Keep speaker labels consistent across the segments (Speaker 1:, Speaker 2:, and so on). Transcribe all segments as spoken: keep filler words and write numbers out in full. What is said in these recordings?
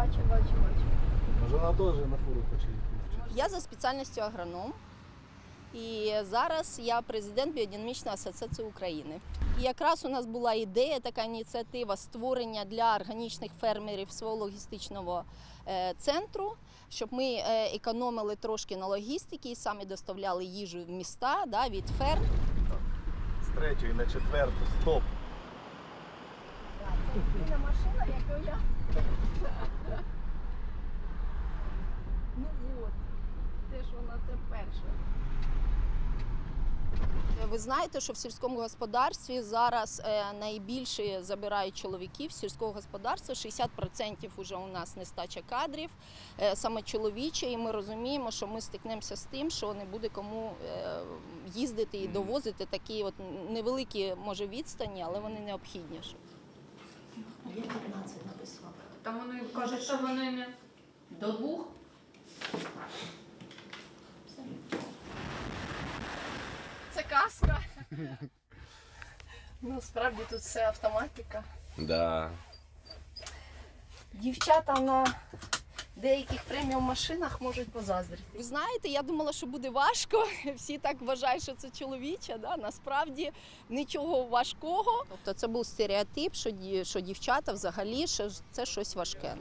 Speaker 1: бачу, бачу, бачу.
Speaker 2: Може вона теж на фуру хоче їхати?
Speaker 1: Я за спеціальністю агроном. І зараз я президент Біодинамічної асоціації України. І якраз у нас була ідея, така ініціатива створення для органічних фермерів свого логістичного центру, щоб ми економили трошки на логістиці і самі доставляли їжу в міста, да, від ферм.
Speaker 2: З третьої на четверту, стоп.
Speaker 1: Це єдина машина, яку я... Ну от, теж вона це перша. Ви знаєте, що в сільському господарстві зараз найбільше забирають чоловіків з сільського господарства, шістдесят відсотків вже у нас нестача кадрів, саме чоловіче, і ми розуміємо, що ми стикнемося з тим, що не буде кому їздити і довозити такі от невеликі, може, відстані, але вони необхідні.
Speaker 3: А я п'ятнадцять написала.
Speaker 4: Там вони кажуть, що вони не до двох.
Speaker 1: Це каска. Насправді тут все автоматика.
Speaker 5: Да.
Speaker 1: Дівчата на деяких преміум машинах можуть позаздрити. Ви знаєте, я думала, що буде важко. Всі так вважають, що це чоловіче. Да? Насправді нічого важкого. Тобто це був стереотип, що, що дівчата взагалі що це щось важке.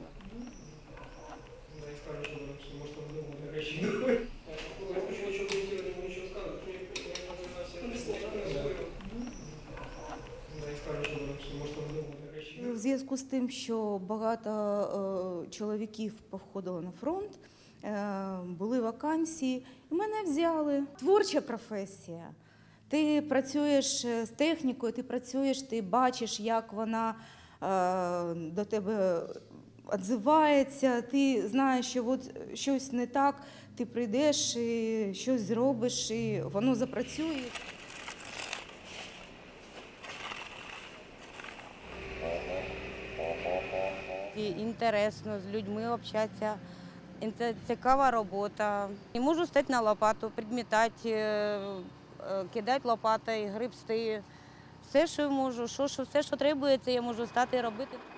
Speaker 6: В зв'язку з тим, що багато е, чоловіків повходило на фронт, е, були вакансії, і мене взяли. Творча професія. Ти працюєш з технікою, ти працюєш, ти бачиш, як вона е, до тебе відзивається, ти знаєш, що от щось не так, ти прийдеш і щось зробиш, і воно запрацює.
Speaker 7: Інтересно з людьми общатися, це цікава робота. І можу стати на лопату, підмітати, кидати лопатою, грибсти. Все, що можу, що, що, все, що требується, я можу стати і робити.